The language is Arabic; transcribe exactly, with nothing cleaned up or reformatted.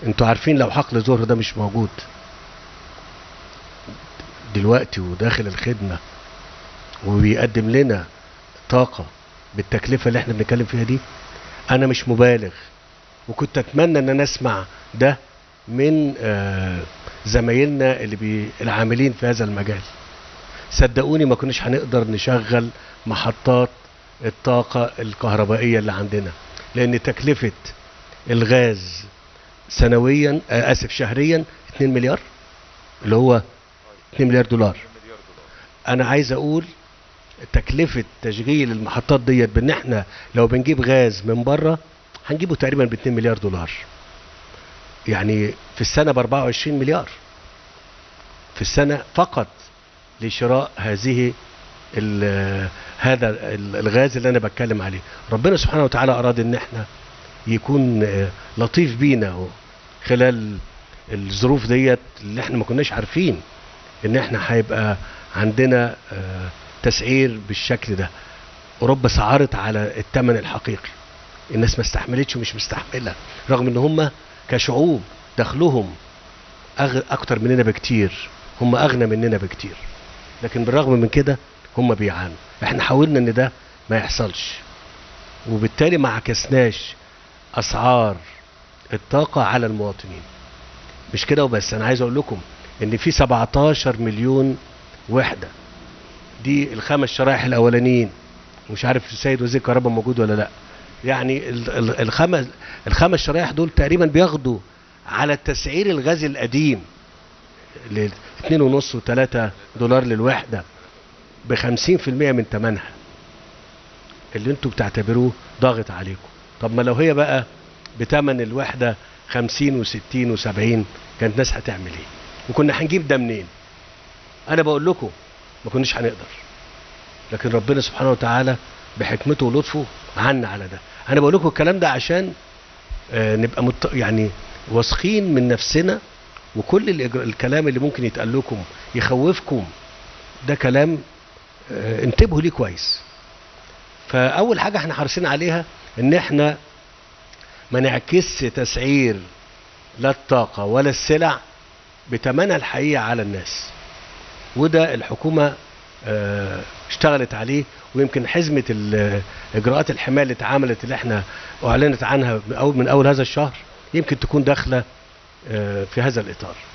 انتوا عارفين لو حقل زهر ده مش موجود دلوقتي وداخل الخدمة وبيقدم لنا طاقة بالتكلفة اللي احنا بنتكلم فيها دي، انا مش مبالغ، وكنت اتمنى ان انا اسمع ده من آه زمايلنا اللي بي العاملين في هذا المجال. صدقوني ما كناش هنقدر نشغل محطات الطاقة الكهربائية اللي عندنا، لان تكلفة الغاز سنويا آه اسف شهريا اتنين مليار، اللي هو اتنين مليار دولار. انا عايز اقول تكلفة تشغيل المحطات ديت بان احنا لو بنجيب غاز من بره هنجيبه تقريبا ب اتنين مليار دولار، يعني في السنة ب اربعة وعشرين مليار في السنة فقط لشراء هذه ال هذا ال الغاز اللي انا بتكلم عليه. ربنا سبحانه وتعالى اراد ان احنا يكون لطيف بينا خلال الظروف ديت اللي احنا ما كناش عارفين ان احنا هيبقى عندنا تسعير بالشكل ده. اوروبا سعرت على الثمن الحقيقي، الناس ما استحملتش ومش مستحمله، رغم ان هم كشعوب دخلهم أغ... اكتر مننا بكتير، هم اغنى مننا بكتير، لكن بالرغم من كده هم بيعانوا. احنا حاولنا ان ده ما يحصلش، وبالتالي ما عكسناش اسعار الطاقه على المواطنين. مش كده وبس، انا عايز اقول لكم ان في سبعتاشر مليون وحده، دي الخمس شرائح الاولانيين، مش عارف السيد وزير الكهرباء موجود ولا لا، يعني الخمس الخمس شرائح دول تقريبا بياخدوا على التسعير الغاز القديم ل اتنين ونص وتلاتة دولار للوحده ب خمسين في المية من ثمنها اللي انتوا بتعتبروه ضاغط عليكم. طب ما لو هي بقى بثمن الوحده خمسين وستين وسبعين كانت الناس هتعمل ايه؟ وكنا هنجيب ده منين؟ انا بقول لكم ما كناش هنقدر، لكن ربنا سبحانه وتعالى بحكمته ولطفه عنا على ده. انا بقول لكم الكلام ده عشان آه نبقى مت... يعني واثقين من نفسنا، وكل الإجر... الكلام اللي ممكن يتقال لكم يخوفكم ده كلام آه انتبهوا ليه كويس. فاول حاجه احنا حريصين عليها ان احنا ما نعكسش تسعير لا الطاقه ولا السلع بثمنها الحقيقي على الناس، وده الحكومه اه اشتغلت عليه. ويمكن حزمه اجراءات الحمايه اللي اتعملت اللي احنا اعلنت عنها من اول من اول هذا الشهر يمكن تكون داخله اه في هذا الاطار.